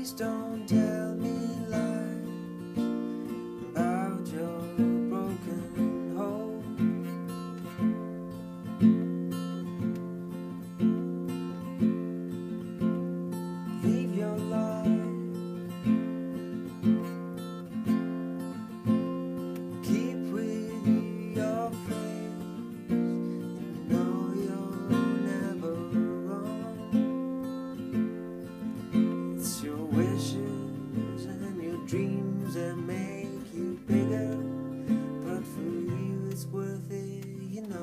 Please don't tell me lies about your broken home. Leave your life, keep with your friends, and know you're never wrong. It's your wishes and your dreams that make you bigger, but for you it's worth it, you know.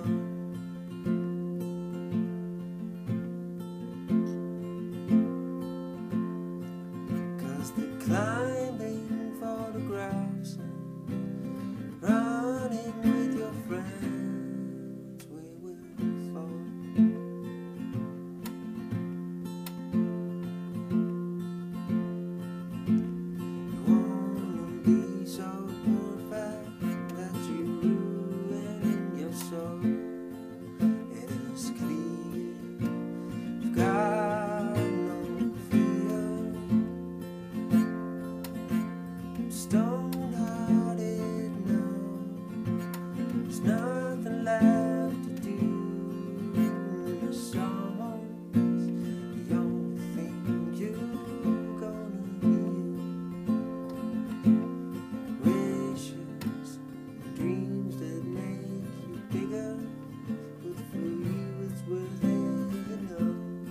'Cause the climbing photographs and running with your friends, we will fall. You wanna be so perfect that you ruin your soul. It is clear you've got no fear. Stone-hearted now, there's nothing left to do. It's almost the only thing you're gonna hear. Wishes and dreams that make you bigger, but for you it's worth it, you know.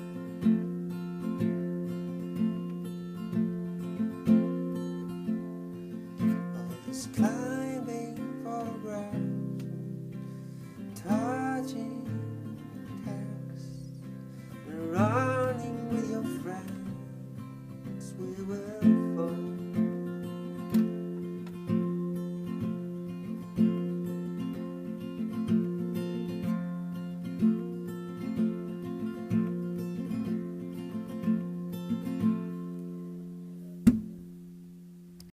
All this climbing photographs, touching texts, and running with your friends, we will